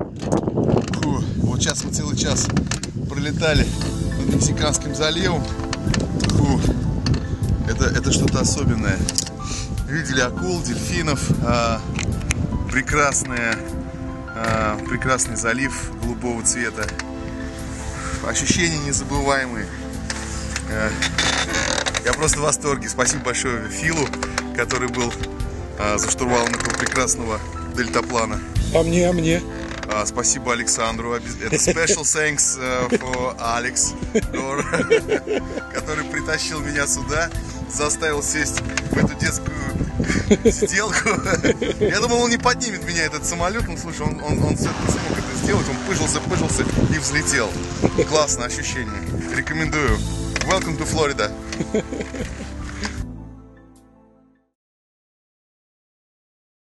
Фу, вот сейчас мы целый час пролетали над Мексиканским заливом. Фу, это что-то особенное. Видели акул, дельфинов, прекрасный залив голубого цвета. Ощущения незабываемые. Я просто в восторге. Спасибо большое Филу, который был за штурвалом этого прекрасного дельтаплана. А мне? Спасибо Александру. Это special thanks for Alex, который притащил меня сюда, заставил сесть в эту детскую сиделку. Я думал, он не поднимет меня, этот самолет. Ну, слушай, он смог это сделать. Он пыжился и взлетел. Классное ощущение. Рекомендую. Welcome to Florida.